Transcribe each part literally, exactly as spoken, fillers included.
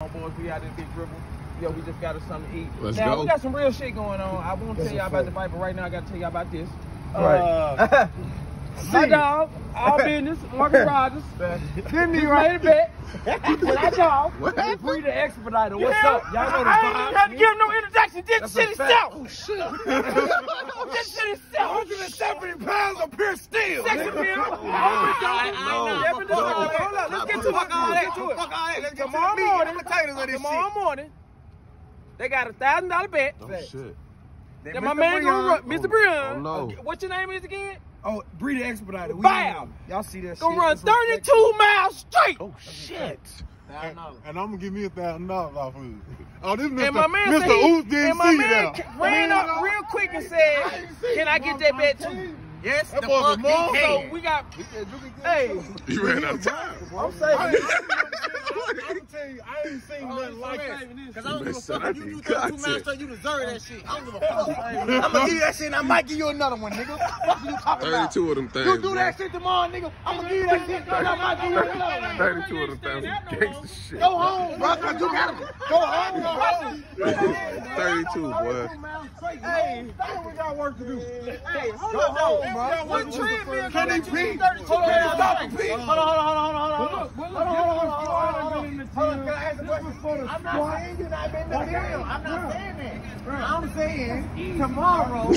homeboys. We out in Big River. Yo, we just got us something to eat. Let's now, go. we got some real shit going on. I won't tell y'all about the fight, but right now I got to tell y'all about this. Right. Uh, my dog, all business, Marcus Rogers. Didn't he made a bet. My dog. What happened? Free the expediter. What's Yeah, up? Y'all know the I vibe. ain't even had to give him no introduction. This That's shit a is fact. self. Oh, shit. This shit is self. one hundred seventy pounds of pure steel. Sex appeal. Oh, Oh, I No, Never no. done all that. Hold up, let's get to it. Fuck all Let's that. get to it. Fuck all that. Let's get to Tomorrow the meat. morning, I'm the titles of this tomorrow morning, they got a thousand dollar bet. Oh, shit. shit. That my man gonna run, Mister Breon. Oh, no. Okay, what your name is again? Oh, Breeder Expediter. We Bam! Y'all see that Gonna shit? run It's respect- thirty-two miles straight. Oh, shit. And, and I'm gonna give me a thousand dollars off of it. Oh, this And Mister my man Mister said he- Oos didn't and my see man it ca- ran up real quick and said, "Can I get that bet too?" Yes, That the boy fuck was more, he So can. we got. Hey, You ran out of time. I'm saying. I can tell you, I ain't seen nothing like that. Cause I don't give a Man, fuck son, if I you do need thirty-two content. miles straight, you deserve that shit. I don't give a fuck. I'm gonna give you that shit and I might give you another one, nigga. What you talking about? thirty-two of them things. You do that shit tomorrow, nigga. I'm gonna give you that shit. I might give you another one. thirty-two of them thousand gangster shit. Go home, bro. Cause you got him. Go home, go home. thirty-two, boy. Hey, that's what we got work to do. Hey, hold Go on, home, bro. What treadmill Can he gonna pee? let you do Hold on, thirty-two hold on, miles? hold on, hold on, hold on, hold on, hold on. Hold on, hold on, hold on, hold on. Hold on, can I ask a question? I'm not saying you're not been the deal. I'm not saying that. I'm saying tomorrow.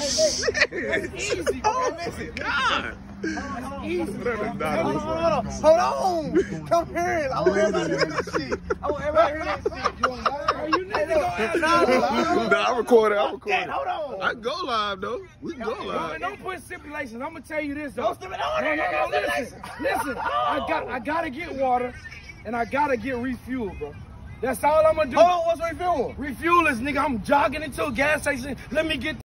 Easy, bro. Listen. God. Easy. Hold on, hold on, hold on. Come here. I want everybody to hear this shit. I want everybody to hear that shit. You want to learn? You need to go. Nah, I recorded. I recorded. Hold on. I can go live though. We can go Don't, live. don't put stipulations. I'm gonna tell you this though. Don't stipulate. No, no, no, listen, listen. I got, I gotta get water, and I gotta get refuel, bro. That's all I'm gonna do. Hold on, what's refuel? Refuel is, nigga. I'm jogging into a gas station. Let me get.